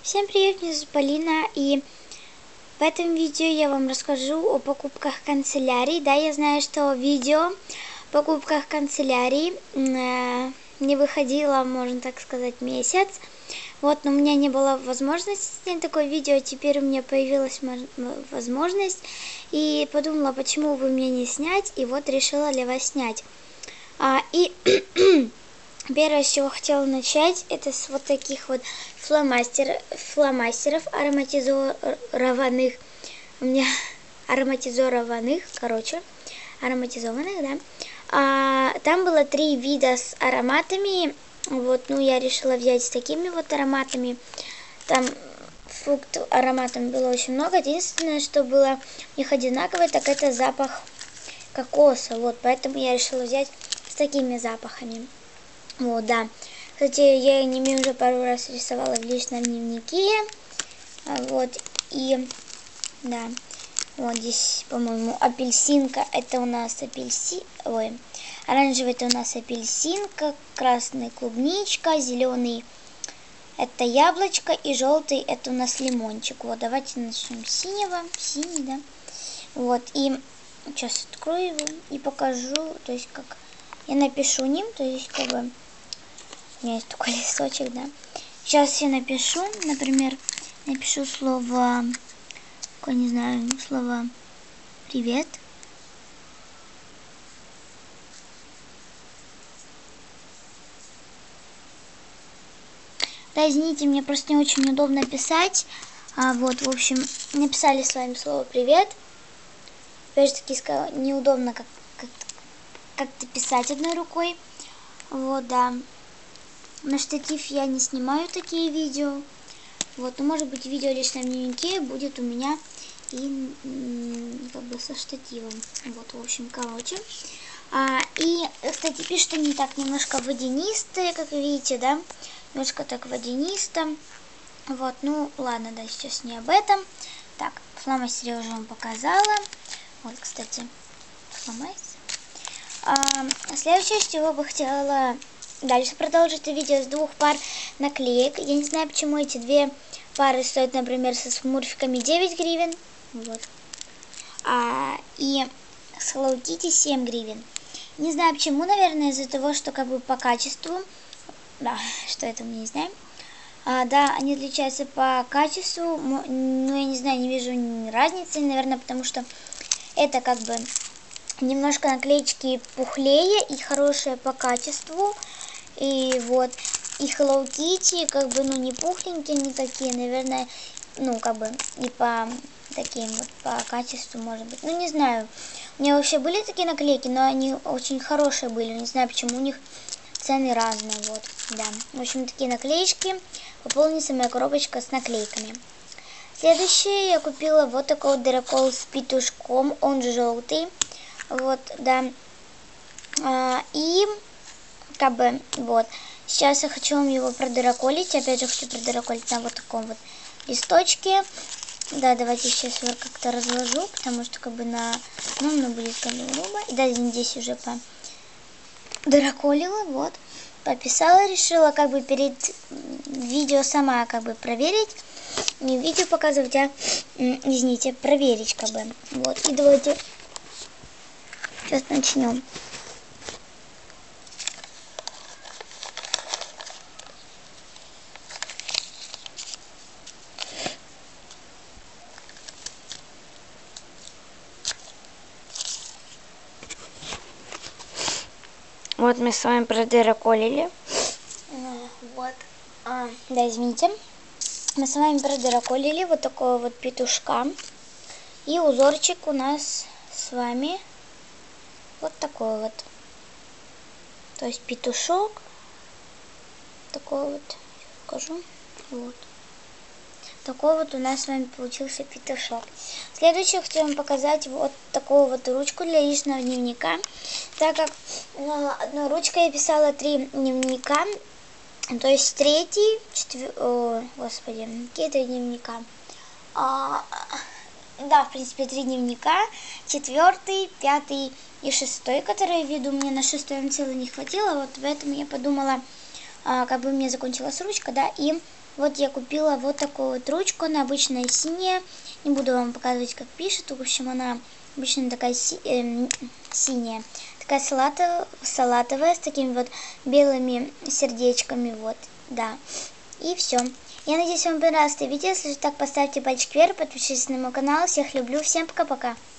Всем привет, меня зовут Полина, и в этом видео я вам расскажу о покупках канцелярии. Да, я знаю, что видео о покупках канцелярии не выходило, можно так сказать, месяц. Вот, но у меня не было возможности снять такое видео, теперь у меня появилась возможность. И подумала, почему бы мне не снять, и вот решила для вас снять. Первое, с чего хотела начать, это с вот таких вот фломастеров ароматизованных. У меня ароматизованных, да. Там было 3 вида с ароматами. Вот, ну, я решила взять с такими вот ароматами. Там фрукт ароматом было очень много. Единственное, что было у них одинаковое, так это запах кокоса. Вот, поэтому я решила взять с такими запахами. Вот, да. Кстати, я ними уже пару раз рисовала в личном дневнике. Вот, и, да. Вот здесь, по-моему, апельсинка, это у нас оранжевый это у нас апельсинка, красный клубничка, зеленый это яблочко и желтый это у нас лимончик. Вот, давайте начнем с синего. Синий, да. Вот, и сейчас открою его и покажу, то есть, как я напишу ним, то есть, как бы, у меня есть такой листочек, да. Сейчас я напишу, например, напишу слово, не знаю, слово привет. Да, извините, мне просто не очень удобно писать. Вот, в общем, написали с вами слово привет. Опять же таки сказала, неудобно как-то писать одной рукой. Вот, да. На штатив я не снимаю такие видео. Вот, ну, может быть, видео в личном дневнике будет у меня и как бы со штативом. Вот, в общем, короче. И, кстати, пишут они так немножко водянистые, как вы видите, да. Немножко так водянисто. Вот, ну, ладно, да, сейчас не об этом. Так, фломастер я уже вам показала. Вот, кстати, фломастер. Следующее, с чего бы хотела дальше продолжить это видео, с 2 пар наклеек. Я не знаю, почему эти 2 пары стоят, например, со смурфиками 9 гривен. Вот. И с Hello Kitty 7 гривен. Не знаю почему, наверное, из-за того, что как бы по качеству. Да, что это мы не знаем. Да, они отличаются по качеству, но я не знаю, не вижу разницы, наверное, потому что это как бы немножко наклеечки пухлее и хорошие по качеству. И вот, и Hello Kitty, как бы, ну, не пухленькие, не такие, наверное, ну, как бы, и по таким вот, по качеству, может быть. Ну, не знаю, у меня вообще были такие наклейки, но они очень хорошие были, не знаю, почему у них цены разные, вот, да. В общем, такие наклеечки, пополнится моя коробочка с наклейками. Следующее я купила вот такой вот дырокол с петушком, он желтый, вот, да, и как бы, вот, сейчас я хочу вам его продыроколить, опять же хочу продыроколить на вот таком вот листочке. Да, давайте сейчас его как-то разложу, потому что как бы ну, будет как бы грубо. И да, здесь уже подыроколила, вот, пописала, решила как бы перед видео сама как бы проверить, не видео показывать, извините, проверить как бы, вот, и давайте сейчас начнем. Вот мы с вами продыроколили. Вот. Да, извините. Мы с вами продыроколили вот такого вот петушка. И узорчик у нас с вами вот такой вот. То есть петушок. Такой вот. Покажу. Вот. Такой вот у нас с вами получился петушок. Следующее хочу вам показать вот такую вот ручку для личного дневника. Так как на одной ручкой я писала 3 дневника, то есть 3-й, 4... Господи, какие 3 дневника? Да, в принципе, 3 дневника, 4-й, 5-й и 6-й, которые я веду. Мне на 6-й целый не хватило, вот поэтому я подумала, как бы у меня закончилась ручка, да, и Вот я купила вот такую вот ручку, она обычная синяя. Не буду вам показывать, как пишет. В общем, она обычно такая синяя. Такая салатовая, с такими вот белыми сердечками, вот, да. И все. Я надеюсь, вам понравилось это видео. Если так, поставьте пальчик вверх, подпишитесь на мой канал. Всех люблю, всем пока-пока.